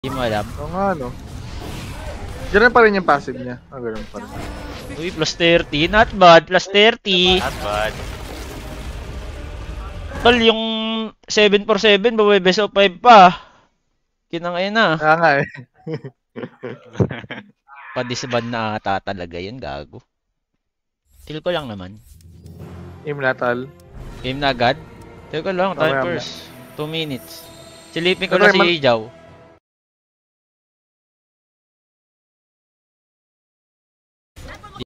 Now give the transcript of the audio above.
Hindi mo alam. Oo nga, no. Ganun pa rin yung passive niya. Ganun pa rin. Uy, plus 30. Not bad. Plus 30. Not bad. Tol, yung 7x7, best of 5 pa. Kinangay na. Kaya nga eh. Pa-disband na ata talaga yun, gago. Feel ko lang naman. Aim natal. Game na agad? Feel ko lang, time Okay, first. 2 minutes. Silipin ko Pero na si Jaw.